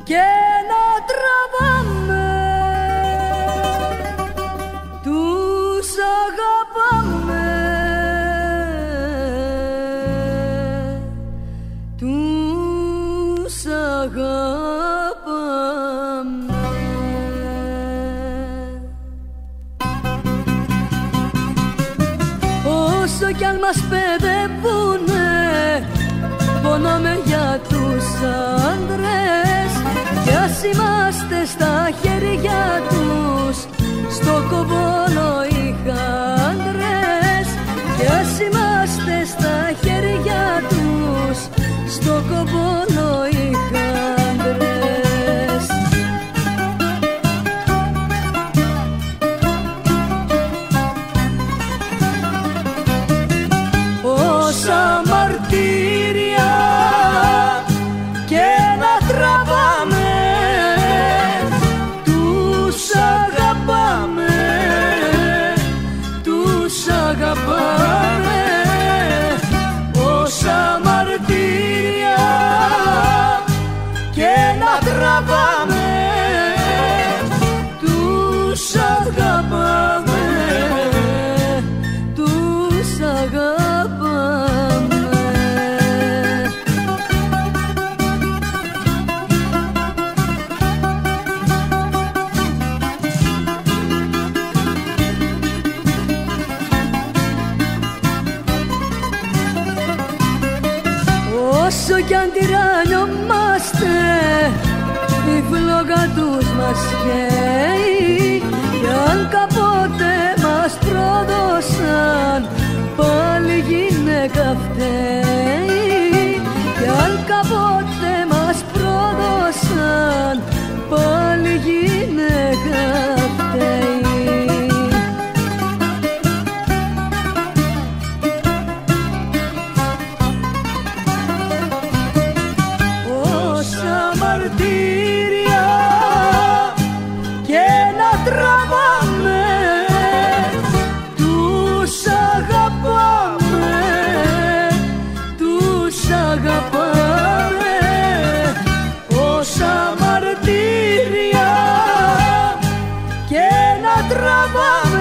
και να τραβάμε, τους αγαπάμε, τους αγαπάμε. Όσο κι αν μας παιδεύουνε, πονάμε για τους άντρες, κι ας είμαστε στα χέρια τους, στο κοβόλο οι χάντρες, κι ας είμαστε στα χέρια τους, στο κοβόλο οι χάντρες. Όσα μαρτύρια και να τραβάμε, τους αγαπάμε, τους αγαπάμε. Όσα μαρτύρια και να τραβάμε, τους αγαπάμε, τους αγαπάμε. Όσο κι αν τυραννιόμαστε, η φλόγα τους μας καίει, κι αν κάποτε μας πρόδωσαν, πάλι γυναίκα φταίει. Κι αν κάποτε μας πρόδωσαν, πάλι γυναίκα φταίει. Μαρτύρια και να τραβάμε, τους αγαπάμε, τους αγαπάμε. Όσα μαρτύρια και να τραβάμε,